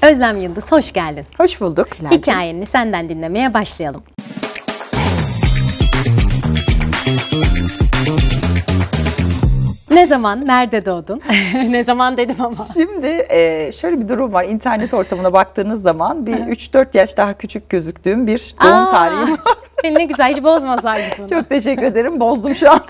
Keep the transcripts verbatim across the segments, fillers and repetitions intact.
Özlem Yıldız, hoş geldin. Hoş bulduk Hilal'cığım. Hikayeni senden dinlemeye başlayalım. Ne zaman, nerede doğdun? Ne zaman dedim ama. Şimdi e, şöyle bir durum var. İnternet ortamına baktığınız zaman bir üç dört yaş daha küçük gözüktüğüm bir doğum Aa, tarihim var. Ne güzel, hiç bozmasaydık bunu. Çok teşekkür ederim. Bozdum şu an.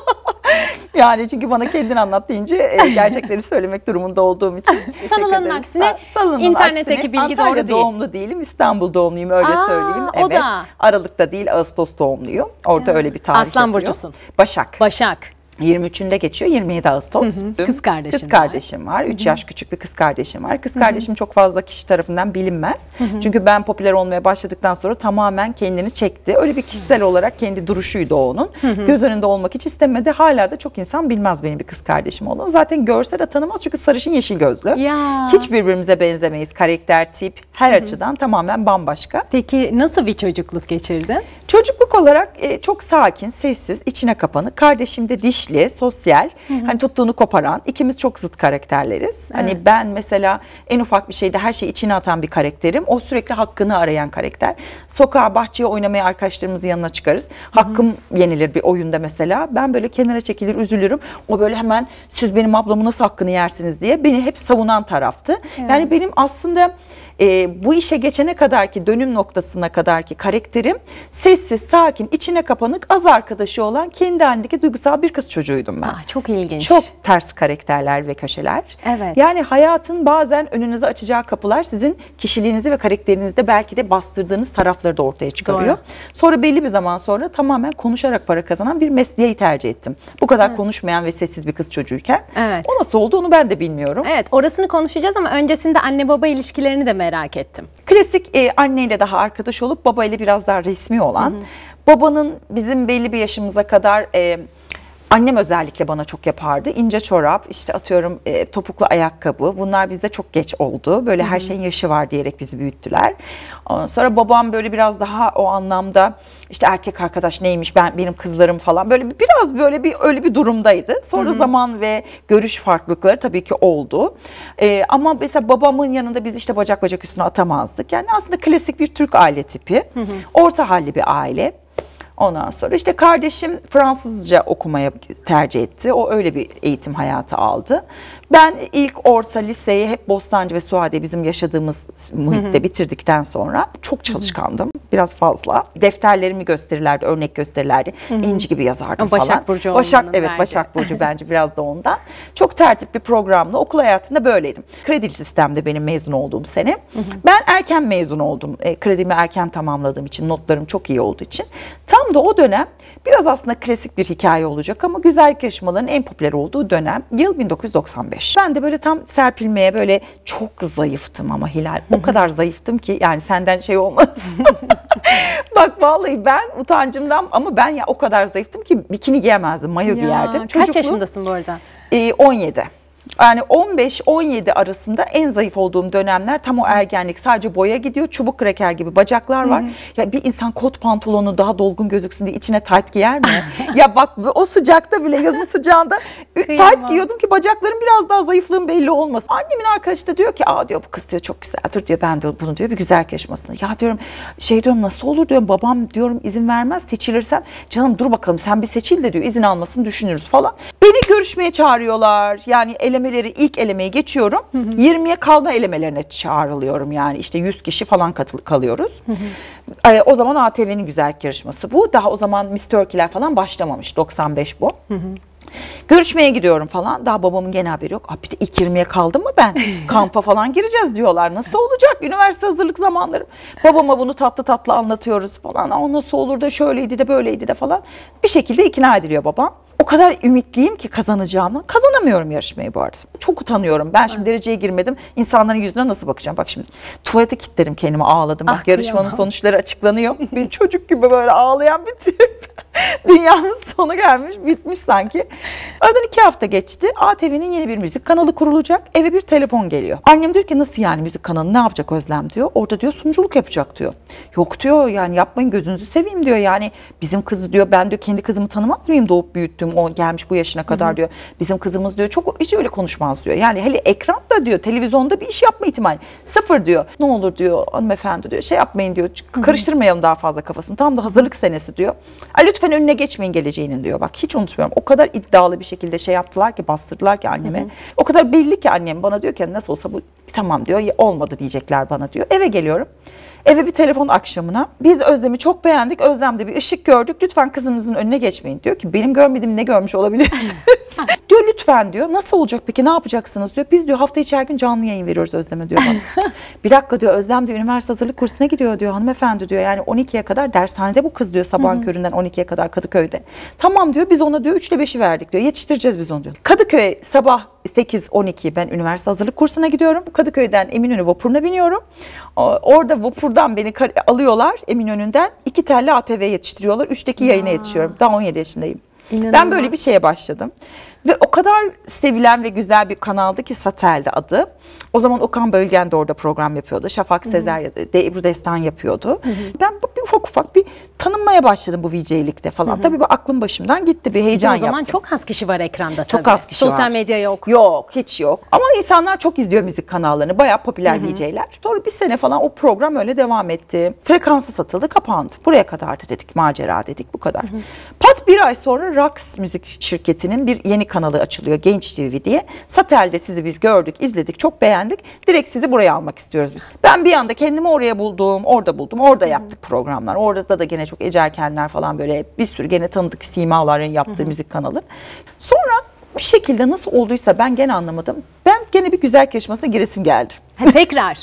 Yani çünkü bana kendin anlat deyince e, gerçekleri söylemek durumunda olduğum için. Sanılanın aksine Sanılanın internetteki aksine, bilgi Antalya doğru değil. doğumlu değilim. İstanbul doğumluyum öyle Aa, söyleyeyim. o Evet. da. Aralık'ta değil Ağustos doğumluyum. Orada Ya. öyle bir tarih Aslan yazıyor. burcusun. Başak. Başak. yirmi üçünde geçiyor. yirmi yedi Ağustos. Hı hı. Kız kardeşin Kız kardeşim var. üç yaş küçük bir kız kardeşim var. Kız kardeşim çok fazla kişi tarafından bilinmez. Hı hı. Çünkü ben popüler olmaya başladıktan sonra tamamen kendini çekti. Öyle bir kişisel hı. olarak kendi duruşuydu o onun. Hı hı. Göz önünde olmak hiç istemedi. Hala da çok insan bilmez benim bir kız kardeşim olduğunu. Zaten görse de tanımaz çünkü sarışın yeşil gözlü. Ya. Hiç birbirimize benzemeyiz. Karakter, tip her hı hı. açıdan tamamen bambaşka. Peki nasıl bir çocukluk geçirdin? Çocukluk olarak e, çok sakin, sessiz, içine kapanık. Kardeşim de dişli, sosyal. Hı hı. Hani tuttuğunu koparan. İkimiz çok zıt karakterleriz. Evet. Hani ben mesela en ufak bir şeyde her şeyi içine atan bir karakterim. O sürekli hakkını arayan karakter. Sokağa, bahçeye oynamaya arkadaşlarımızın yanına çıkarız. Hakkım hı hı. yenilir bir oyunda mesela. Ben böyle kenara çekilir, üzülürüm. O böyle hemen siz benim ablamın nasıl hakkını yersiniz diye beni hep savunan taraftı. Evet. Yani benim aslında e, bu işe geçene kadar ki dönüm noktasına kadar ki karakterim sessiz, sakin, içine kapanık, az arkadaşı olan kendi halindeki duygusal bir kız çocuğuydum ben. Aa, çok ilginç. Çok ters karakterler ve köşeler. Evet. Yani hayatın bazen önünüze açacağı kapılar sizin kişiliğinizi ve karakterinizde belki de bastırdığınız tarafları da ortaya çıkarıyor. Doğru. Sonra belli bir zaman sonra tamamen konuşarak para kazanan bir mesleği tercih ettim. Bu kadar evet. konuşmayan ve sessiz bir kız çocuğuyken. Evet. O nasıl oldu onu ben de bilmiyorum. Evet, orasını konuşacağız ama öncesinde anne baba ilişkilerini de merak ettim. Klasik e, anneyle daha arkadaş olup babayla biraz daha resmi olan. Hı hı. Babanın bizim belli bir yaşımıza kadar e, annem özellikle bana çok yapardı. İnce çorap, işte atıyorum e, topuklu ayakkabı. Bunlar bizde çok geç oldu. Böyle Hı -hı. her şeyin yaşı var diyerek bizi büyüttüler. Ondan sonra babam böyle biraz daha o anlamda işte erkek arkadaş neymiş, ben benim kızlarım falan böyle biraz böyle bir öyle bir durumdaydı. Sonra Hı -hı. zaman ve görüş farklılıkları tabii ki oldu. E, ama mesela babamın yanında biz işte bacak bacak üstüne atamazdık. Yani aslında klasik bir Türk aile tipi. Hı -hı. Orta halli bir aile. Ondan sonra işte kardeşim Fransızca okumaya tercih etti. O öyle bir eğitim hayatı aldı. Ben ilk orta liseyi hep Bostancı ve Suadiye bizim yaşadığımız muhitte hı hı. bitirdikten sonra çok çalışkandım. Biraz fazla. Defterlerimi gösterirlerdi, örnek gösterirlerdi. Hı hı. İnci gibi yazardım Başak falan. Burcu Başak evet bence. Başak Burcu bence biraz da ondan. Çok tertip bir programla okul hayatında böyleydim. Kredili sistemde benim mezun olduğum sene. Hı hı. Ben erken mezun oldum. E, kredimi erken tamamladığım için, notlarım çok iyi olduğu için. Tam da o dönem biraz aslında klasik bir hikaye olacak ama güzellik yarışmalarının en popüler olduğu dönem yıl bin dokuz yüz doksan beş. Ben de böyle tam serpilmeye böyle çok zayıftım ama Hilal. O kadar zayıftım ki yani senden şey olmaz. Bak vallahi ben utancımdan ama ben ya o kadar zayıftım ki bikini giyemezdim, mayo ya, giyerdim. Kaç Çocukluğum, yaşındasın bu arada? E, on yedi. Yani on beş on yedi arasında en zayıf olduğum dönemler tam o ergenlik. Sadece boya gidiyor, çubuk kraker gibi bacaklar var. Hı hı. Ya bir insan kot pantolonu daha dolgun gözüksün diye içine tayt giyer mi? Ya bak o sıcakta bile, yazın sıcağında tayt giyiyordum ki bacaklarım biraz daha zayıflığım belli olmasın. Annemin arkadaşı da diyor ki aa diyor bu kız diyor çok güzeldir diyor. Ben de bunu diyor bir güzel yaşamasını. Ya diyorum şey diyorum nasıl olur diyorum babam diyorum izin vermez seçilirsem. Canım dur bakalım sen bir seçil de diyor izin almasını düşünürüz falan. Beni görüşmeye çağırıyorlar. Yani elemeleri ilk elemeyi geçiyorum. Hı hı. yirmiye kalma elemelerine çağrılıyorum yani işte yüz kişi falan katıl kalıyoruz. Hı hı. Ee, o zaman A T V'nin güzellik yarışması bu. Daha o zaman Miss Turkey'ler falan başlamamış. doksan beş bu. Hı hı. Görüşmeye gidiyorum falan. Daha babamın gene haberi yok. Abi bir de ilk yirmiye kaldım mı ben? Kampa falan gireceğiz diyorlar. Nasıl olacak? Üniversite hazırlık zamanlarım. Babama bunu tatlı tatlı anlatıyoruz falan. O nasıl olur da şöyleydi de böyleydi de falan. Bir şekilde ikna ediliyor babam. O kadar ümitliyim ki kazanacağımı. Kazanamıyorum yarışmayı bu arada. Çok utanıyorum. Ben şimdi dereceye girmedim. İnsanların yüzüne nasıl bakacağım? Bak şimdi tuvalete kilitlerim kendimi ağladım. Bak ah, yarışmanın sonuçları açıklanıyor. Bir çocuk gibi böyle ağlayan bir tip. Dünyanın sonu gelmiş, bitmiş sanki. Aradan iki hafta geçti. A T V'nin yeni bir müzik kanalı kurulacak. Eve bir telefon geliyor. Annem diyor ki nasıl yani müzik kanalı, ne yapacak Özlem diyor. Orada diyor sunuculuk yapacak diyor. Yok diyor, yani yapmayın gözünüzü seveyim diyor. Yani bizim kızı diyor, ben diyor kendi kızımı tanımaz mıyım, doğup büyüttüm, o gelmiş bu yaşına kadar Hı-hı. diyor. Bizim kızımız diyor çok hiç öyle konuşmaz diyor. Yani hele ekranda diyor, televizyonda bir iş yapma ihtimali sıfır diyor. Ne olur diyor hanımefendi diyor, şey yapmayın diyor, karıştırmayalım daha fazla kafasını. Tam da hazırlık senesi diyor. Lütfen önüne geçmeyin geleceğinin diyor. Bak hiç unutmuyorum. O kadar iddialı bir şekilde şey yaptılar ki, bastırdılar ki anneme. Hı hı. O kadar belli ki annem bana diyor ki nasıl olsa bu tamam diyor, olmadı diyecekler bana diyor. Eve geliyorum. Eve bir telefon akşamına. Biz Özlem'i çok beğendik. Özlem'de bir ışık gördük. Lütfen kızınızın önüne geçmeyin diyor ki benim görmediğim ne görmüş olabilirsiniz? diyor lütfen diyor. Nasıl olacak peki, ne yapacaksınız diyor. Biz diyor hafta içi her gün canlı yayın veriyoruz Özlem'e diyor bana. Bir dakika diyor, Özlem diyor üniversite hazırlık kursuna gidiyor diyor hanımefendi diyor. Yani on ikiye kadar dershanede bu kız diyor, sabahın köründen on ikiye kadar Kadıköy'de. Tamam diyor, biz ona diyor üç ile beşi verdik diyor. Yetiştireceğiz biz onu diyor. Kadıköy sabah sekiz on iki ben üniversite hazırlık kursuna gidiyorum. Kadıköy'den Eminönü vapuruna biniyorum. Orada vapurdan beni alıyorlar Eminönü'nden. İki telli A T V'ye yetiştiriyorlar. Üçteki yayına yetişiyorum. Daha on yedi yaşındayım. İnanılmaz. Ben böyle bir şeye başladım. Ve o kadar sevilen ve güzel bir kanaldı ki Satel'de adı. O zaman Okan Bölgen de orada program yapıyordu. Şafak Sezer, de Ebru Destan yapıyordu. Hı hı. Ben bir ufak ufak bir tanınmaya başladım bu V J'likte falan. Hı hı. Tabii bir aklım başımdan gitti, bir heyecan yaptım. O zaman yaptım. Çok az kişi var ekranda tabii. Çok az kişi Sosyal var. Sosyal medya yok. Yok, hiç yok. Ama insanlar çok izliyor müzik kanallarını. Bayağı popüler V J'ler. Sonra bir sene falan o program öyle devam etti. Frekansı satıldı, kapandı. Buraya kadardı dedik, macera dedik, bu kadar. Hı hı. Pat bir ay sonra Rax Müzik şirketinin bir yeni kanalı açılıyor. Genç T V diye. Satel'de sizi biz gördük, izledik, çok beğendik. Direkt sizi buraya almak istiyoruz biz. Ben bir anda kendimi oraya buldum, orada buldum. Orada Hı-hı. yaptık programlar. Orada da gene çok Ece Erkenler falan, böyle bir sürü gene tanıdık simaların yaptığı Hı-hı. müzik kanalı. Sonra bir şekilde nasıl olduysa ben gene anlamadım. Ben gene bir güzellik yarışmasına giresim geldi. Ha, tekrar.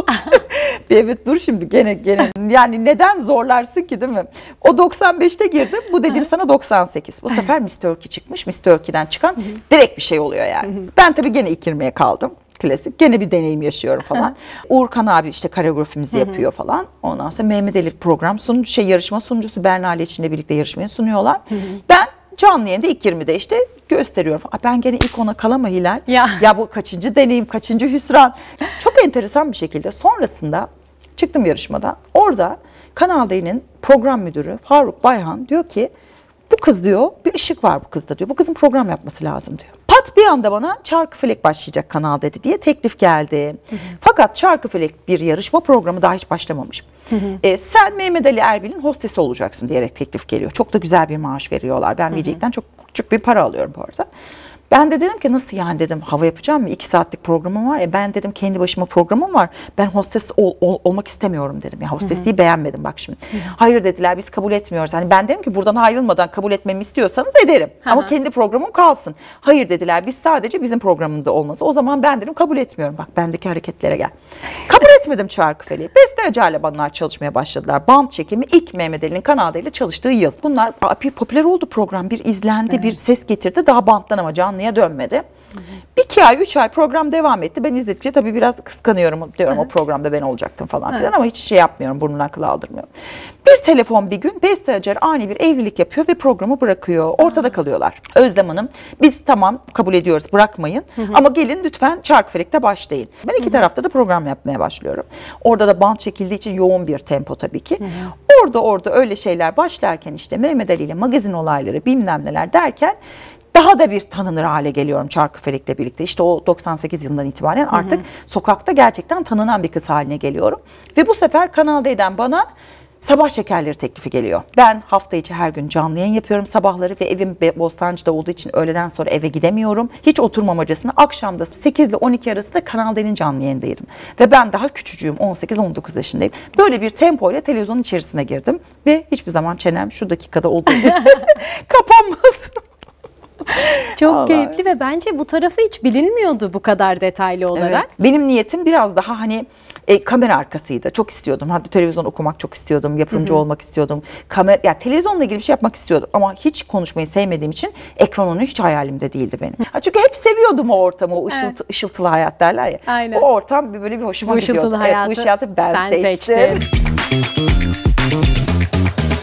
Evet dur şimdi gene gene yani neden zorlarsın ki, değil mi? O doksan beşte girdim. Bu dediğim sana doksan sekiz. Bu sefer Miss Turkey çıkmış. Miss Turkey'den çıkan direkt bir şey oluyor yani. Ben tabii gene ikirmeye kaldım. Klasik. Gene bir deneyim yaşıyorum falan. Uğurkan abi işte koreografimizi yapıyor falan. Ondan sonra Mehmet Ali program sunucu, şey yarışma sunucusu Berna ile içinde birlikte yarışmayı sunuyorlar. Ben canlı yayında ilk yirmide işte gösteriyorum. Ben gene ilk ona kalama Hilal. Ya. ya bu kaçıncı deneyim, kaçıncı hüsran. Çok enteresan bir şekilde sonrasında çıktım yarışmadan. Orada Kanal D'nin program müdürü Faruk Bayhan diyor ki bu kız diyor, bir ışık var bu kızda diyor. Bu kızın program yapması lazım diyor. Pat bir anda bana Çarkıfelek başlayacak Kanal D'de diye teklif geldi. Hı hı. Fakat Çarkıfelek bir yarışma programı daha hiç başlamamış. Hı hı. E, sen Mehmet Ali Erbil'in hostesi olacaksın diyerek teklif geliyor. Çok da güzel bir maaş veriyorlar. Ben V J'likten çok küçük bir para alıyorum bu arada. Ben de dedim ki nasıl yani dedim, hava yapacağım mı? İki saatlik programım var ya, ben dedim kendi başıma programım var. Ben hostes ol, ol, olmak istemiyorum dedim. Ya hostesliği Hı-hı. beğenmedim bak şimdi. Hı-hı. Hayır dediler, biz kabul etmiyoruz. Hani ben dedim ki buradan ayrılmadan kabul etmemi istiyorsanız ederim. Hı-hı. Ama kendi programım kalsın. Hayır dediler, biz sadece bizim programında olması. O zaman ben dedim kabul etmiyorum. Bak bendeki hareketlere gel. Kabul etmedim Çarkıfelek'i. Beste Acar'la bunlar çalışmaya başladılar. Band çekimi ilk Mehmet Ali'nin Kanal D'yle çalıştığı yıl. Bunlar bir popüler oldu program. Bir izlendi, evet. bir ses getirdi. Daha banttan ama canlıya dönmedi. Hı hı. Bir iki ay, üç ay program devam etti. Ben izledikçe tabii biraz kıskanıyorum diyorum, hı hı. o programda ben olacaktım falan filan, evet. ama hiç şey yapmıyorum, burnundan kıl aldırmıyorum. Bir telefon bir gün Beste Acar ani bir evlilik yapıyor ve programı bırakıyor. Ortada kalıyorlar. Özlem Hanım, biz tamam kabul ediyoruz, bırakmayın hı hı. ama gelin lütfen Çarkıfelek'te başlayın. Ben iki hı hı. tarafta da program yapmaya başlıyorum. Orada da band çekildiği için yoğun bir tempo tabii ki. Hı hı. Orada orada öyle şeyler başlarken işte Mehmet Ali ile magazin olayları bilmem neler derken daha da bir tanınır hale geliyorum Çarkıfelek'le birlikte. İşte o doksan sekiz yılından itibaren artık hı hı. sokakta gerçekten tanınan bir kız haline geliyorum. Ve bu sefer Kanal D'den bana sabah şekerleri teklifi geliyor. Ben hafta içi her gün canlı yayın yapıyorum sabahları ve evim Bostancı'da olduğu için öğleden sonra eve gidemiyorum. Hiç oturmamacasına akşamda sekiz ile on iki arası da Kanal D'nin canlı yayındaydım. Ve ben daha küçücüğüm, on sekiz on dokuz yaşındayım. Böyle bir tempoyla televizyonun içerisine girdim ve hiçbir zaman çenem şu dakikada olduğu gibi kapanmadı. Çok Allah. Keyifli ve bence bu tarafı hiç bilinmiyordu bu kadar detaylı olarak. Evet. Benim niyetim biraz daha hani e, kamera arkasıydı. Çok istiyordum. Hatta televizyon okumak çok istiyordum. Yapımcı Hı-hı. olmak istiyordum. Kamera, ya televizyonla ilgili bir şey yapmak istiyordum. Ama hiç konuşmayı sevmediğim için ekran onu hiç hayalimde değildi benim. Ha, çünkü hep seviyordum o ortamı. O ışıltı, evet. ışıltılı hayat derler ya. Aynen. O ortam bir böyle bir hoşuma bu gidiyordu. Hayatı evet, bu ışıltılı hayatı ben sen seçtim. seçtin.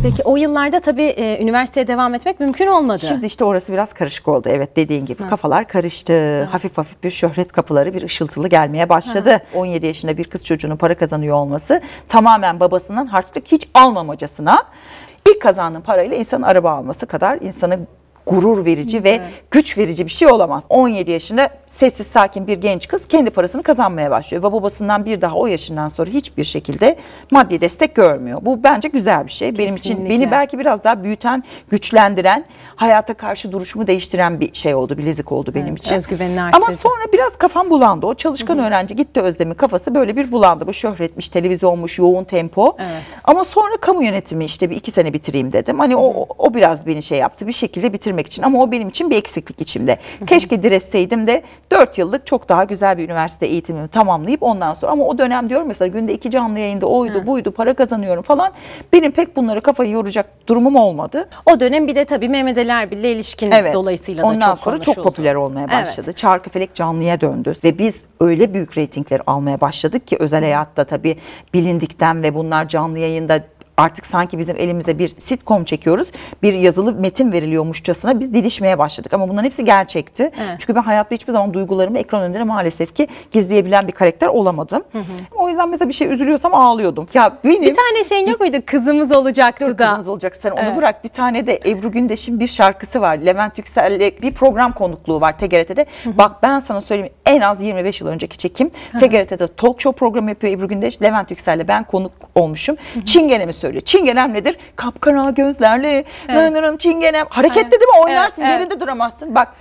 Peki o yıllarda tabii e, üniversiteye devam etmek mümkün olmadı. Şimdi işte orası biraz karışık oldu. Evet, dediğin gibi. Ha. Kafalar karıştı. Ha. Hafif hafif bir şöhret kapıları, bir ışıltılı gelmeye başladı. Ha. on yedi yaşında bir kız çocuğunun para kazanıyor olması tamamen babasından harçlık hiç almamacasına ilk kazandığın parayla insanın araba alması kadar insanı gurur verici evet. ve güç verici bir şey olamaz. on yedi yaşında sessiz sakin bir genç kız kendi parasını kazanmaya başlıyor ve babasından bir daha o yaşından sonra hiçbir şekilde maddi destek görmüyor. Bu bence güzel bir şey. Kesinlikle. Benim için beni belki biraz daha büyüten, güçlendiren, hayata karşı duruşumu değiştiren bir şey oldu, bilezik oldu benim evet, için. Özgüvenini arttırdı. Ama sonra biraz kafam bulandı. O çalışkan Hı-hı. öğrenci gitti Özlem'in kafası böyle bir bulandı. Bu şöhretmiş, televizyonmuş, yoğun tempo. Evet. Ama sonra kamu yönetimi işte bir iki sene bitireyim dedim. Hani o, o biraz beni şey yaptı. Bir şekilde bitirmek için ama o benim için bir eksiklik içimde. Hı-hı. Keşke diretseydim de dört yıllık çok daha güzel bir üniversite eğitimimi tamamlayıp ondan sonra ama o dönem diyorum mesela günde iki canlı yayında oydu Hı. buydu para kazanıyorum falan. Benim pek bunları kafayı yoracak durumum olmadı. O dönem bir de tabii Mehmet Ali Erbil'le ilişkin evet. dolayısıyla da ondan çok Ondan sonra konuşuldu. çok popüler olmaya başladı. Evet. Çarkıfelek canlıya döndü ve biz öyle büyük reytingler almaya başladık ki özel hayatta tabii bilindikten ve bunlar canlı yayında artık sanki bizim elimize bir sitcom çekiyoruz. Bir yazılı metin veriliyormuşçasına biz didişmeye başladık. Ama bunların hepsi gerçekti. Evet. Çünkü ben hayatta hiçbir zaman duygularımı ekran önünde maalesef ki gizleyebilen bir karakter olamadım. Hı hı. O yüzden mesela bir şey üzülüyorsam ağlıyordum. Ya benim bir tane şey yok muydu? Kızımız olacaktı dur, da. Kızımız olacak. Sen evet. onu bırak. Bir tane de Ebru Gündeş'in bir şarkısı var. Levent Yüksel'le bir program konukluğu var T G R T'de. Hı hı. Bak ben sana söyleyeyim en az yirmi beş yıl önceki çekim. Hı hı. T G R T'de talk show programı yapıyor Ebru Gündeş. Levent Yüksel'le ben konuk olmuşum. Hı hı. Çingenemi söylüyor. Çingenem nedir? Kapkara gözlerle, evet. çingenem. Hareketli evet. değil mi? Oynarsın, evet, yerinde evet. duramazsın. Bak.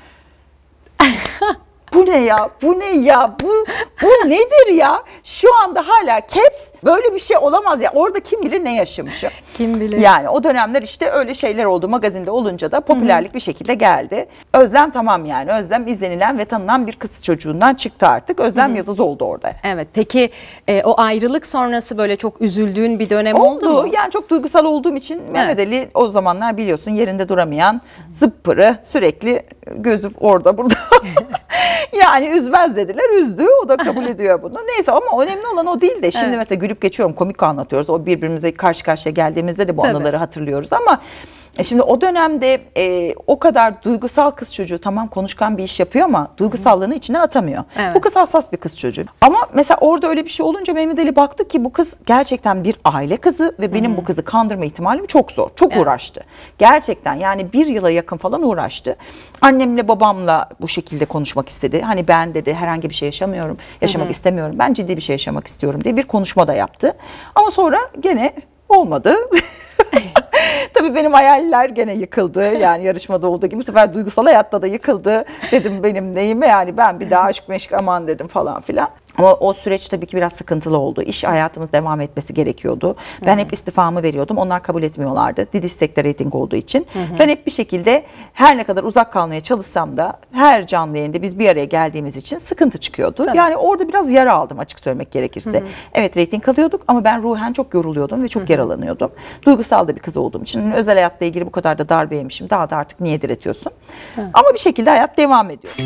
Bu ne ya? Bu ne ya? Bu bu nedir ya? Şu anda hala Caps böyle bir şey olamaz ya. Orada kim bilir ne yaşamışım. Kim bilir. Yani o dönemler işte öyle şeyler oldu. Magazinde olunca da popülerlik Hı-hı. bir şekilde geldi. Özlem tamam yani. Özlem izlenilen ve tanınan bir kız çocuğundan çıktı artık. Özlem Hı-hı. Yıldız oldu orada. Evet. Peki e, o ayrılık sonrası böyle çok üzüldüğün bir dönem oldu, oldu mu? Yani çok duygusal olduğum için evet. Mehmet Ali o zamanlar biliyorsun yerinde duramayan, zıppırı, sürekli gözü orada burada. Yani üzmez dediler, üzdü. O da kabul ediyor bunu. Neyse ama önemli olan o değil de şimdi evet. mesela gülüp geçiyorum, komik anlatıyoruz. O birbirimize karşı karşıya geldiğimizde de bu Tabii. anıları hatırlıyoruz ama şimdi o dönemde e, o kadar duygusal kız çocuğu tamam konuşkan bir iş yapıyor ama duygusallığını içinden atamıyor. Evet. Bu kız hassas bir kız çocuğu. Ama mesela orada öyle bir şey olunca Mehmet Ali baktı ki bu kız gerçekten bir aile kızı ve benim Hı-hı. bu kızı kandırma ihtimalim çok zor. Çok evet. uğraştı. Gerçekten yani bir yıla yakın falan uğraştı. Annemle babamla bu şekilde konuşmak istedi. Hani ben dedi herhangi bir şey yaşamıyorum, yaşamak Hı-hı. istemiyorum. Ben ciddi bir şey yaşamak istiyorum diye bir konuşma da yaptı. Ama sonra gene olmadı. Tabii benim hayaller gene yıkıldı. Yani yarışmada olduğu gibi bu sefer duygusal hayatta da yıkıldı. Dedim benim neyime yani ben bir daha aşk meşk aman dedim falan filan. Ama o süreç tabii ki biraz sıkıntılı oldu. İş hayatımız devam etmesi gerekiyordu. Ben hı hı. hep istifamı veriyordum. Onlar kabul etmiyorlardı. Didişsek'te reyting olduğu için. Hı hı. Ben hep bir şekilde her ne kadar uzak kalmaya çalışsam da her canlı yayında biz bir araya geldiğimiz için sıkıntı çıkıyordu. Tabii. Yani orada biraz yara aldım açık söylemek gerekirse. Hı hı. Evet reyting alıyorduk ama ben ruhen çok yoruluyordum ve çok hı hı. yaralanıyordum. Duygusal da bir kız olduğum için özel hayatla ilgili bu kadar da darbe yemişim. Daha da artık niye diretiyorsun? Hı. Ama bir şekilde hayat devam ediyor.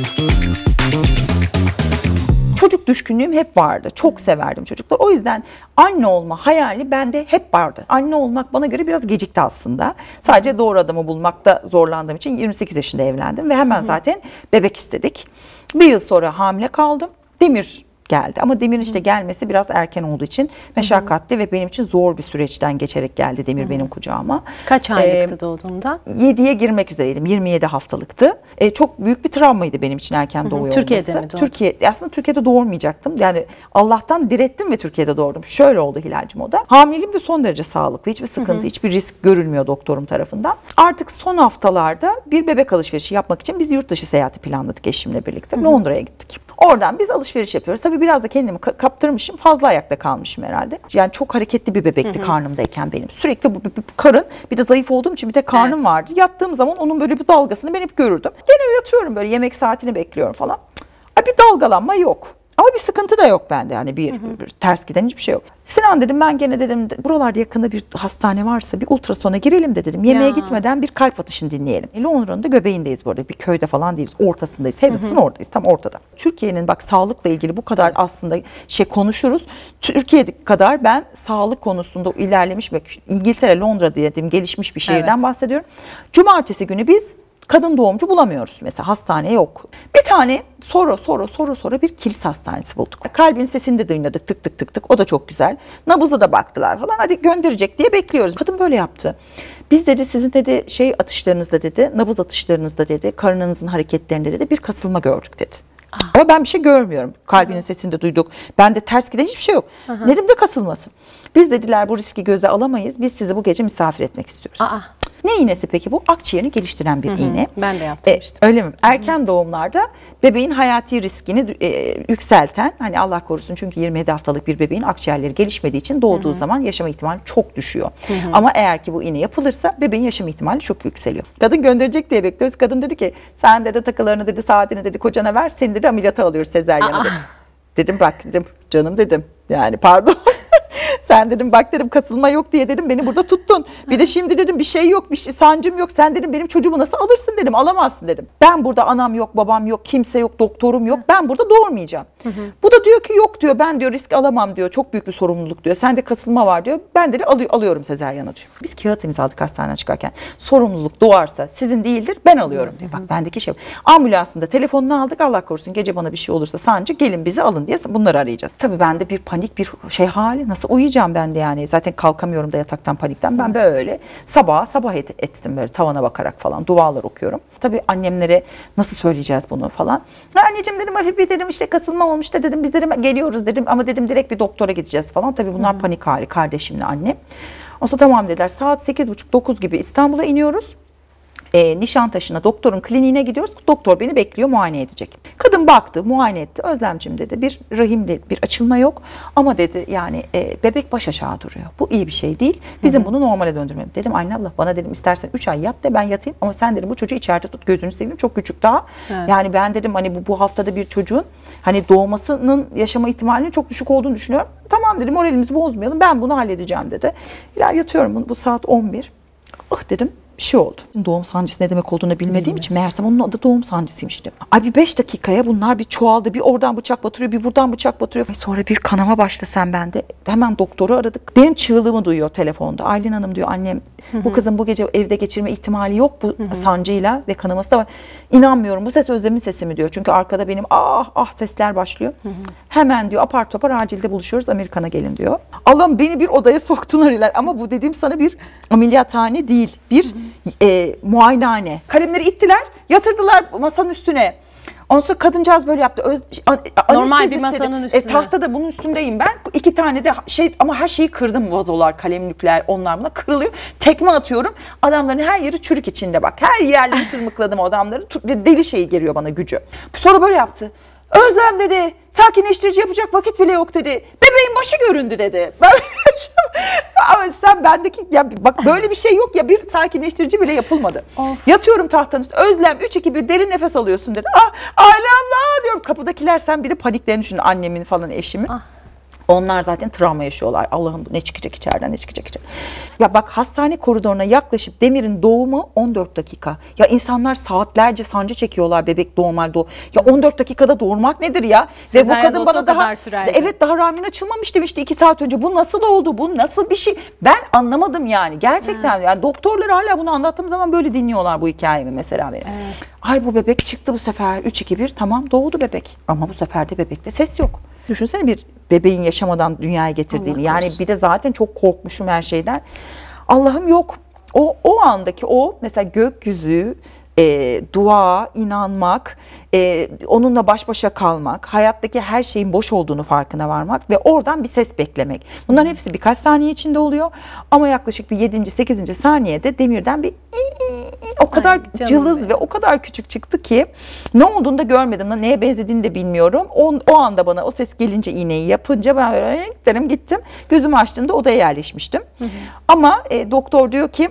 Çocuk düşkünlüğüm hep vardı. Çok severdim çocuklar. O yüzden anne olma hayali bende hep vardı. Anne olmak bana göre biraz gecikti aslında. Sadece doğru adamı bulmakta zorlandığım için yirmi sekiz yaşında evlendim ve hemen zaten bebek istedik. Bir yıl sonra hamile kaldım. Demir geldi. Ama Demir'in işte gelmesi biraz erken olduğu için meşakkatli Hı-hı. ve benim için zor bir süreçten geçerek geldi Demir Hı-hı. benim kucağıma. Kaç aylıktı ee, doğduğunda? yediye girmek üzereydim. yirmi yedi haftalıktı. Ee, çok büyük bir travmaydı benim için erken Hı-hı. doğuyor Türkiye'de olması. mi doğdun? Türkiye, aslında Türkiye'de doğurmayacaktım. Yani Allah'tan direttim ve Türkiye'de doğurdum. Şöyle oldu Hilal'cim o da. Hamileliğim de son derece sağlıklı. Hiçbir sıkıntı, Hı-hı. hiçbir risk görülmüyor doktorum tarafından. Artık son haftalarda bir bebek alışverişi yapmak için biz yurt dışı seyahati planladık eşimle birlikte. Hı-hı. Londra'ya gittik. Oradan biz alışveriş yapıyoruz. Tabii biraz da kendimi kaptırmışım. Fazla ayakta kalmışım herhalde. Yani çok hareketli bir bebekti Hı-hı. karnımdayken benim. Sürekli bu, bu, bu karın bir de zayıf olduğum için bir de karnım evet. vardı. Yattığım zaman onun böyle bir dalgasını ben hep görürdüm. Gene yatıyorum böyle yemek saatini bekliyorum falan. Bir dalgalanma yok. Ama bir sıkıntı da yok bende. Yani bir, bir ters giden hiçbir şey yok. Sinan dedim ben gene dedim buralarda yakında bir hastane varsa bir ultrasona girelim de dedim. Yemeğe Ya. gitmeden bir kalp atışını dinleyelim. Londra'nın da göbeğindeyiz bu arada. Bir köyde falan değiliz. Ortasındayız. Harrods'ın oradayız. Tam ortada. Türkiye'nin bak sağlıkla ilgili bu kadar aslında şey konuşuruz. Türkiye kadar ben sağlık konusunda ilerlemiş ve İngiltere, Londra dediğim gelişmiş bir şehirden Evet. bahsediyorum. Cumartesi günü biz kadın doğumcu bulamıyoruz mesela, hastane yok. Bir tane sonra sonra sonra sonra bir kilise hastanesi bulduk. Kalbin sesini de dinledik tık tık tık tık, o da çok güzel. Nabıza da baktılar falan, hadi gönderecek diye bekliyoruz. Kadın böyle yaptı. Biz dedi sizin dedi şey atışlarınızda dedi, nabız atışlarınızda dedi, karnınızın hareketlerinde dedi bir kasılma gördük dedi. Aa. Ama ben bir şey görmüyorum. Kalbinin sesini de duyduk. Bende ters giden hiçbir şey yok. Aha. Dedim ne kasılması? Biz dediler bu riski göze alamayız. Biz sizi bu gece misafir etmek istiyoruz. Aa. Ne iğnesi peki bu? Akciğerini geliştiren bir Hı-hı. iğne. Ben de yaptım e, işte. Öyle mi? Erken Hı-hı. doğumlarda bebeğin hayati riskini e, yükselten, hani Allah korusun çünkü yirmi yedi haftalık bir bebeğin akciğerleri gelişmediği için doğduğu Hı-hı. zaman yaşama ihtimali çok düşüyor. Hı-hı. Ama eğer ki bu iğne yapılırsa bebeğin yaşama ihtimali çok yükseliyor. Kadın gönderecek diye bekliyoruz. Kadın dedi ki sen dedi takılarını dedi saatini dedi kocana ver, seni dedi ameliyata alıyoruz sezaryana dedi. Dedim bak dedim canım dedim yani pardon. Sen dedim bak dedim kasılma yok diye dedim beni burada tuttun. Bir de şimdi dedim bir şey yok, bir şey, sancım yok. Sen dedim benim çocuğumu nasıl alırsın dedim, alamazsın dedim. Ben burada anam yok, babam yok, kimse yok, doktorum yok. Ben burada doğurmayacağım. Hı hı. Bu da diyor ki yok diyor, ben diyor risk alamam diyor. Çok büyük bir sorumluluk diyor. Sende kasılma var diyor. Ben de alı alıyorum sezaryana diyor. Biz kağıt imzaladık hastaneden çıkarken. Sorumluluk doğarsa sizin değildir, ben alıyorum diyor. Bak bendeki şey. Ambulansında telefonunu aldık, Allah korusun gece bana bir şey olursa sancı gelin bizi alın diye bunları arayacağız. Tabii bende bir panik bir şey hali, nasıl uyuyacağım ben de yani, zaten kalkamıyorum da yataktan panikten. Ben böyle sabah sabah et, ettim böyle tavana bakarak falan dualar okuyorum. Tabii annemlere nasıl söyleyeceğiz bunu falan. Anneciğim dedim hafif bir dedim işte kasılma olmuş da dedim biz dedim geliyoruz dedim ama dedim direkt bir doktora gideceğiz falan. Tabii bunlar hmm. panik hali, kardeşimle annem. O sonra tamam dediler, saat sekiz buçuk dokuz gibi İstanbul'a iniyoruz. E, Nişantaşı'na doktorun kliniğine gidiyoruz. Doktor beni bekliyor, muayene edecek. Kadın baktı, muayene etti. Özlemciğim dedi bir rahimde bir açılma yok ama dedi yani e, bebek baş aşağı duruyor. Bu iyi bir şey değil. Bizim Hı-hı. bunu normale döndürmemiz. Dedim anne abla bana dedim istersen üç ay yat de ben yatayım ama sen dedim bu çocuğu içeride tut, gözünü seveyim, çok küçük daha. Evet. Yani ben dedim hani bu, bu haftada bir çocuğun hani doğmasının yaşama ihtimalinin çok düşük olduğunu düşünüyorum. Tamam dedim moralimizi bozmayalım, ben bunu halledeceğim dedi. İler yatıyorum bu, bu saat on bir. Ah dedim. Bir şey oldu. Doğum sancısı ne demek olduğunu bilmediğim Bilmez. için meğersem onun adı doğum sancısıymış dedim. Ay bir beş dakikaya bunlar bir çoğaldı. Bir oradan bıçak batırıyor, bir buradan bıçak batırıyor. Ay sonra bir kanama başladı sen bende. Hemen doktoru aradık. Benim çığlığımı duyuyor telefonda. Aylin Hanım diyor annem Hı-hı. bu kızın bu gece evde geçirme ihtimali yok bu Hı-hı. sancıyla ve kanaması da var. İnanmıyorum bu ses Özlem'in sesi mi diyor. Çünkü arkada benim ah ah sesler başlıyor. Hı-hı. Hemen diyor apar topar acilde buluşuyoruz, Amerikan'a gelin diyor. Allah'ım beni bir odaya soktular iler ama bu dediğim sana bir ameliyathane değil. Bir Hı-hı. E, muayenehane. Kalemleri ittiler, yatırdılar masanın üstüne. Ondan sonra kadıncağız böyle yaptı. Öz, Normal bir masanın üstüne. E, tahtada bunun üstündeyim ben. İki tane de şey ama her şeyi kırdım, vazolar, kalemlikler, onlar buna kırılıyor. Tekme atıyorum. Adamların her yeri çürük içinde bak. Her yerlerini tırmıkladım adamları. Deli şeyi geliyor bana gücü. Sonra böyle yaptı. Özlem dedi, sakinleştirici yapacak vakit bile yok dedi. Bebeğin başı göründü dedi. Ben, ama sen bendeki ya bak böyle bir şey yok ya, bir sakinleştirici bile yapılmadı. Of. Yatıyorum tahtanın üstüne. Özlem üç iki bir derin nefes alıyorsun dedi. Ah Ayla abla diyorum. Kapıdakiler sen bir de paniklerini düşün, annemin falan eşimin. Ah. Onlar zaten travma yaşıyorlar. Allah'ım ne çıkacak içeriden, ne çıkacak içeriden. Ya bak hastane koridoruna yaklaşıp Demir'in doğumu on dört dakika. Ya insanlar saatlerce sancı çekiyorlar bebek doğumal doğu. Ya on dört dakikada doğurmak nedir ya? Ve bu kadın bana daha evet daha rahmin açılmamış demişti iki saat önce. Bu nasıl oldu? Bu nasıl bir şey? Ben anlamadım yani. Gerçekten hmm. yani doktorlar hala bunu anlattığım zaman böyle dinliyorlar bu hikayemi mesela benim. Evet. Ay bu bebek çıktı bu sefer üç iki bir tamam doğdu bebek. Ama bu sefer de bebekte ses yok. Düşünsene bir bebeğin yaşamadan dünyaya getirdiğini. Yani bir de zaten çok korkmuşum her şeyden. Allah'ım yok. O o andaki o mesela gökyüzü, e, dua, inanmak, e, onunla baş başa kalmak, hayattaki her şeyin boş olduğunu farkına varmak ve oradan bir ses beklemek. Bunların hepsi birkaç saniye içinde oluyor. Ama yaklaşık bir yedinci sekizinci saniyede Demir'den bir o kadar Ay, cılız benim. Ve o kadar küçük çıktı ki ne olduğunu da görmedim. Neye benzediğini de bilmiyorum. O, o anda bana o ses gelince iğneyi yapınca ben böyle derim gittim. Gözümü açtığımda odaya yerleşmiştim. Hı hı. Ama e, doktor diyor ki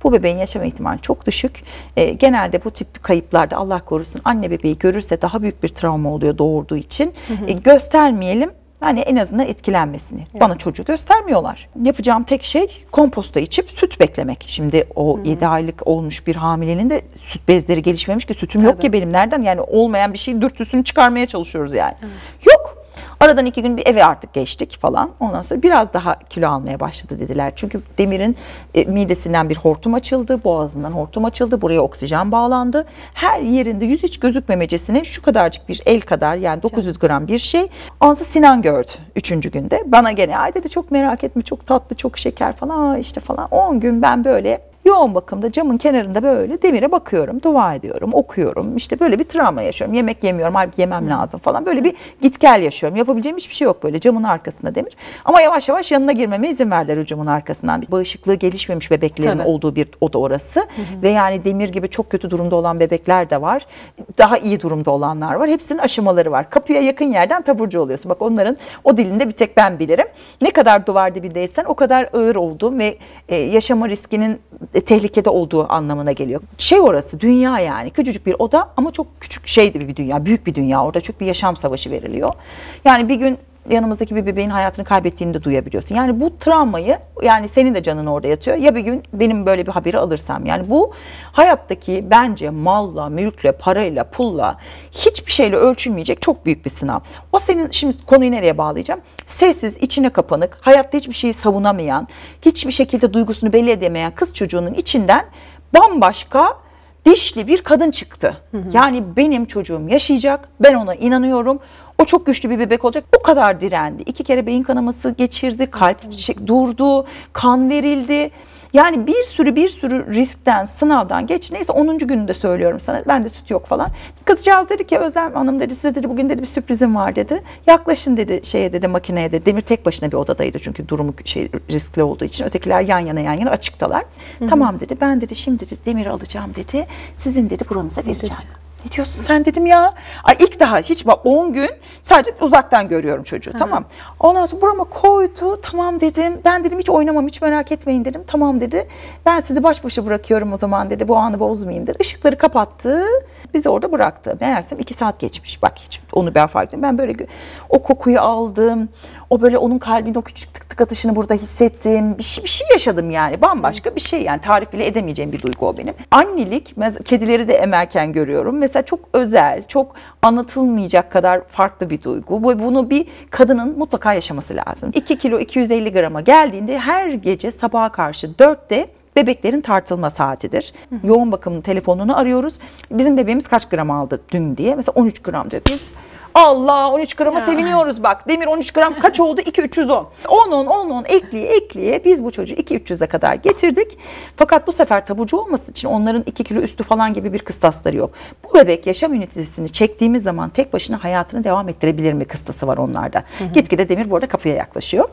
Bu bebeğin yaşama ihtimali çok düşük. E, genelde bu tip kayıplarda Allah korusun anne bebeği görürse daha büyük bir travma oluyor doğurduğu için. Hı hı. E, göstermeyelim. Yani en azından etkilenmesini. Evet. Bana çocuğu göstermiyorlar. Yapacağım tek şey komposta içip süt beklemek. Şimdi o hmm. yedi aylık olmuş bir hamilenin de süt bezleri gelişmemiş ki sütüm Tabii. yok ki benim nereden? Yani olmayan bir şeyin dürtüsünü çıkarmaya çalışıyoruz yani. Hmm. Yok. Aradan iki gün bir eve artık geçtik falan. Ondan sonra biraz daha kilo almaya başladı dediler. Çünkü Demir'in e, midesinden bir hortum açıldı. Boğazından hortum açıldı. Buraya oksijen bağlandı. Her yerinde yüz hiç gözükmemecesine şu kadarcık bir el kadar yani dokuz yüz gram bir şey. Ondan sonra Sinan gördü üçüncü günde. Bana gene ay dedi çok merak etme çok tatlı çok şeker falan işte falan. on gün ben böyle yoğun bakımda camın kenarında böyle Demir'e bakıyorum, dua ediyorum, okuyorum. İşte böyle bir travma yaşıyorum. Yemek yemiyorum, halbuki yemem lazım falan. Böyle bir git gel yaşıyorum. Yapabileceğim hiçbir şey yok böyle camın arkasında Demir. Ama yavaş yavaş yanına girmeme izin verdiler o camın arkasından. Bağışıklığı gelişmemiş bebeklerin Tabii. olduğu bir oda orası. Hı hı. Ve yani Demir gibi çok kötü durumda olan bebekler de var. Daha iyi durumda olanlar var. Hepsinin aşamaları var. Kapıya yakın yerden taburcu oluyorsun. Bak onların o dilinde bir tek ben bilirim. Ne kadar duvar dibindeysen o kadar ağır olduğum ve e, yaşama riskinin tehlikede olduğu anlamına geliyor. Şey orası dünya yani küçücük bir oda ama çok küçük şey bir dünya, büyük bir dünya. Orada çok bir yaşam savaşı veriliyor. Yani bir gün yanımızdaki bir bebeğin hayatını kaybettiğini de duyabiliyorsun. Yani bu travmayı yani senin de canın orada yatıyor. Ya bir gün benim böyle bir haberi alırsam yani bu hayattaki bence malla, mülkle, parayla, pulla hiçbir şeyle ölçülmeyecek çok büyük bir sınav. O senin şimdi konuyu nereye bağlayacağım? Sessiz, içine kapanık, hayatta hiçbir şeyi savunamayan, hiçbir şekilde duygusunu belli edemeyen kız çocuğunun içinden bambaşka dişli bir kadın çıktı. Hı hı. Yani benim çocuğum yaşayacak. Ben ona inanıyorum. O çok güçlü bir bebek olacak. O kadar direndi. İki kere beyin kanaması geçirdi. Kalp şey, durdu. Kan verildi. Yani bir sürü bir sürü riskten, sınavdan geç. Neyse onuncu gününde söylüyorum sana. Bende süt yok falan. Kızcağız dedi ki Özlem Hanım dedi size dedi bugün dedi bir sürprizim var dedi. Yaklaşın dedi şeye dedi makineye dedi. Demir tek başına bir odadaydı çünkü durumu şey riskli olduğu için. Ötekiler yan yana yan yana açıktalar. Hı hı. Tamam dedi ben dedi şimdi dedi Demir'i alacağım dedi. Sizin dedi buranıza vereceğim. Ne diyorsun sen dedim ya. Ay ilk daha hiç bak on gün sadece uzaktan görüyorum çocuğu. Hı. Tamam. Ondan sonra burama koydu. Tamam dedim. Ben dedim hiç oynamam hiç merak etmeyin dedim. Tamam dedi. Ben sizi baş başa bırakıyorum o zaman dedi. Bu anı bozmayayım dedi. Işıkları kapattı. Bizi orada bıraktı. Meğersem iki saat geçmiş. Bak hiç onu ben fark ettim. Ben böyle o kokuyu aldım. O böyle onun kalbinin o küçük tık tık atışını burada hissettim. Bir şey, bir şey yaşadım yani. Bambaşka bir şey yani. Tarif bile edemeyeceğim bir duygu o benim. Annelik, kedileri de emerken görüyorum. Mesela çok özel, çok anlatılmayacak kadar farklı bir duygu. Bunu bir kadının mutlaka yaşaması lazım. iki kilo iki yüz elli grama geldiğinde her gece sabaha karşı dörtte bebeklerin tartılma saatidir. Hı hı. Yoğun bakımın telefonunu arıyoruz. Bizim bebeğimiz kaç gram aldı dün diye. Mesela on üç gram diyor. Biz Allah on üç grama ya. Seviniyoruz bak. Demir on üç gram kaç oldu? iki üç yüz on. on on on on ekliye ekliye biz bu çocuğu iki üç yüze kadar getirdik. Fakat bu sefer taburcu olması için onların iki kilo üstü falan gibi bir kıstasları yok. Bu bebek yaşam ünitesini çektiğimiz zaman tek başına hayatını devam ettirebilir mi kıstası var onlarda. Hı hı. Gitgide Demir bu arada kapıya yaklaşıyor.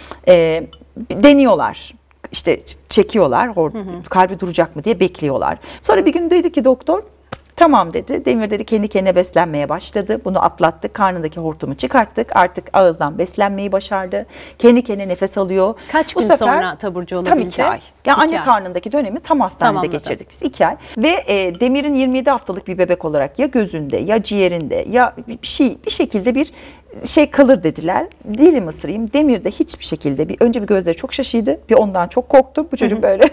Ee, deniyorlar. İşte çekiyorlar, or, hı hı. kalbi duracak mı diye bekliyorlar. Sonra bir gün dedi ki doktor, tamam dedi. Demir dedi kendi kendine beslenmeye başladı. Bunu atlattık. Karnındaki hortumu çıkarttık. Artık ağızdan beslenmeyi başardı. Kendi kendine nefes alıyor. Kaç Bu gün sefer, sonra taburcu olabildi? Tam iki ay. Yani anne ay. Karnındaki dönemi tam hastanede Tamamladı. geçirdik biz iki ay. Ve e, Demir'in yirmi yedi haftalık bir bebek olarak ya gözünde ya ciğerinde ya bir şey bir şekilde bir şey kalır dediler. Dilim ısırayım. Demir'de hiçbir şekilde bir önce bir gözleri çok şaşıydı. Bir ondan çok korktu. Bu çocuk böyle.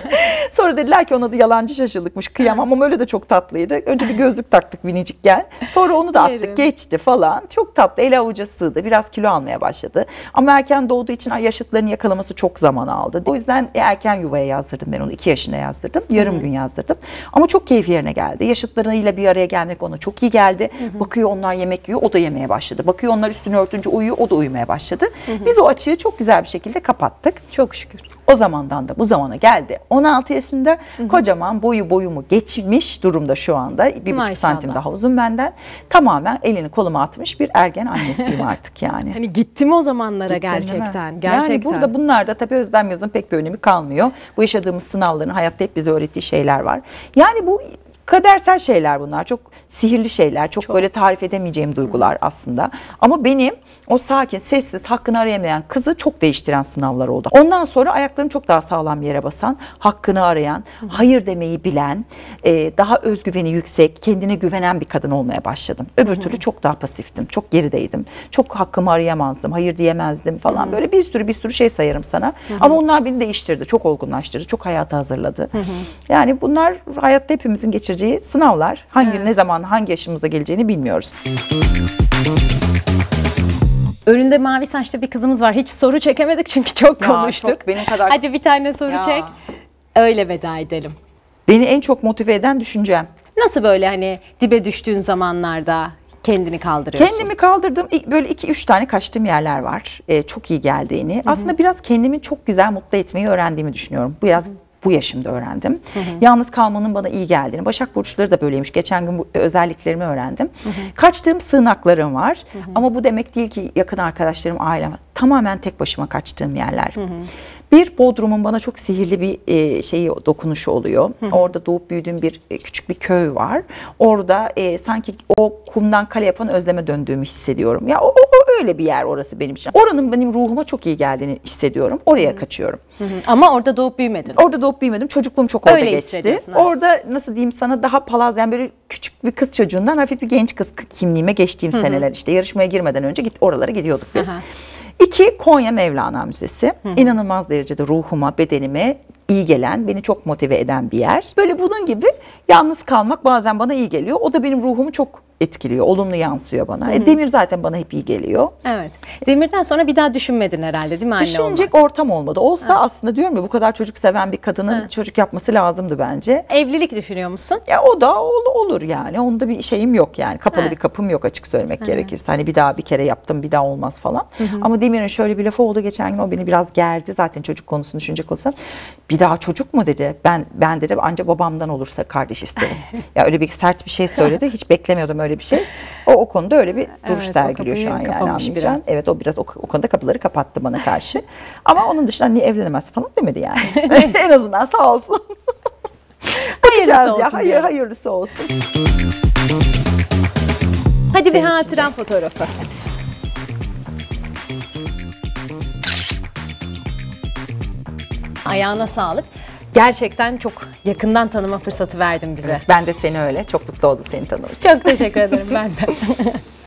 Sonra dediler ki ona da yalancı şaşılıkmış. Kıyamam ama öyle de çok tatlıydı. Önce bir gözlük taktık minicikken. Sonra onu da attık. Geçti falan. Çok tatlı. El avuca sığdı. Biraz kilo almaya başladı. Ama erken doğduğu için yaşıtlarını yakalaması çok zaman aldı. O yüzden erken yuvaya yazdırdım ben onu. iki yaşına yazdırdım. Yarım Hı-hı. gün yazdırdım. Ama çok keyfi yerine geldi. Yaşıtlarıyla bir araya gelmek ona çok iyi geldi. Hı-hı. Bakıyor onlar yemek yiyor. O da yemeye başladı. Bakıyor onlar üstünü örtünce uyuyor, o da uyumaya başladı. Hı hı. Biz o açığı çok güzel bir şekilde kapattık. Çok şükür. O zamandan da bu zamana geldi. on altı yaşında hı hı. kocaman boyu boyumu geçmiş durumda şu anda. Bir buçuk santim daha uzun benden. Tamamen elini koluma atmış bir ergen annesiyim artık yani. Hani gitti mi o zamanlara Gittin gerçekten? Gerçekten. Yani burada bunlarda tabii Özlem Yaz'ın pek bir önemi kalmıyor. Bu yaşadığımız sınavların hayatta hep bize öğrettiği şeyler var. Yani bu Kadersel şeyler bunlar. Çok sihirli şeyler. Çok, Çok. böyle tarif edemeyeceğim duygular aslında. Ama benim o sakin, sessiz, hakkını arayamayan kızı çok değiştiren sınavlar oldu. Ondan sonra ayaklarım çok daha sağlam bir yere basan, hakkını arayan, hayır demeyi bilen, e, daha özgüveni yüksek, kendine güvenen bir kadın olmaya başladım. Öbür türlü çok daha pasiftim. Çok gerideydim. Çok hakkımı arayamazdım. Hayır diyemezdim falan. Böyle bir sürü bir sürü şey sayarım sana. Ama onlar beni değiştirdi. Çok olgunlaştırdı. Çok hayata hazırladı. Yani bunlar hayatta hepimizin geçireceği sınavlar. Hangi, Evet. ne zaman, hangi yaşımıza geleceğini bilmiyoruz. Önünde mavi saçlı bir kızımız var. Hiç soru çekemedik çünkü çok Ya, konuştuk. çok benim kadar- Hadi bir tane soru Ya. çek. Öyle veda edelim. Beni en çok motive eden düşüncem. Nasıl böyle hani dibe düştüğün zamanlarda kendini kaldırıyorsun? Kendimi kaldırdım. İlk böyle iki üç tane kaçtığım yerler var. Ee, çok iyi geldiğini. Aslında biraz kendimi çok güzel mutlu etmeyi öğrendiğimi düşünüyorum. Biraz bu yaşımda öğrendim. Yalnız kalmanın bana iyi geldiğini. Başak burçları da böyleymiş. Geçen gün bu özelliklerimi öğrendim. Kaçtığım sığınaklarım var. Ama bu demek değil ki yakın arkadaşlarım, ailem. Tamamen tek başıma kaçtığım yerler. Bir, Bodrum'un bana çok sihirli bir e, şeyi, dokunuşu oluyor. Orada doğup büyüdüğüm bir e, küçük bir köy var. Orada e, sanki o kumdan kale yapan Özlem'e döndüğümü hissediyorum. Ya o, o, o öyle bir yer orası benim için. Oranın benim ruhuma çok iyi geldiğini hissediyorum. Oraya kaçıyorum. Hı hı. Ama orada doğup büyümedin. Orada doğup büyümedim. Çocukluğum çok orada Öyle geçti. hissediyorsun, evet. Orada nasıl diyeyim sana, daha palaz, yani böyle küçük bir kız çocuğundan hafif bir genç kız kimliğime geçtiğim seneler, işte yarışmaya girmeden önce git oralara gidiyorduk biz. Hı hı. İki, Konya Mevlana Müzesi. İnanılmaz derecede ruhuma, bedenime iyi gelen, beni çok motive eden bir yer. Böyle bunun gibi yalnız kalmak bazen bana iyi geliyor. O da benim ruhumu çok etkiliyor, olumlu yansıyor bana. E, Demir zaten bana hep iyi geliyor. Evet. Demir'den sonra bir daha düşünmedin herhalde değil mi anne Düşünecek olmak? ortam olmadı. Olsa aslında diyorum ya, bu kadar çocuk seven bir kadının Evet. çocuk yapması lazımdı bence. Evlilik düşünüyor musun? Ya o da ol- olur yani. Onda bir şeyim yok yani. Kapalı Evet. bir kapım yok, açık söylemek gerekirse. Hani bir daha bir kere yaptım, bir daha olmaz falan. Ama Demir'in şöyle bir lafı oldu geçen gün, o beni biraz gerdi. Zaten çocuk konusunu düşünecek olsam. Bir daha çocuk mu dedi. Ben ben dedi anca babamdan olursa kardeş isterim. Ya öyle bir sert bir şey söyledi. Hiç beklemiyordum öyle bir şey. O o konuda öyle bir duruş Evet, o sergiliyor şu kapıyı an yani, kapamış anlayacağın. biraz. Evet, o biraz o, o konuda kapıları kapattı bana karşı. Ama onun dışında niye evlenemez falan demedi yani. En azından sağ olsun. Bakacağız olsun ya. Hayır, diyorum. hayırlısı olsun. Hadi bir Senin hatıran fotoğrafı. Ayağına sağlık. Gerçekten çok yakından tanıma fırsatı verdin bize. Ben de seni öyle. Çok mutlu oldum seni tanımak için. Çok teşekkür ederim ben de.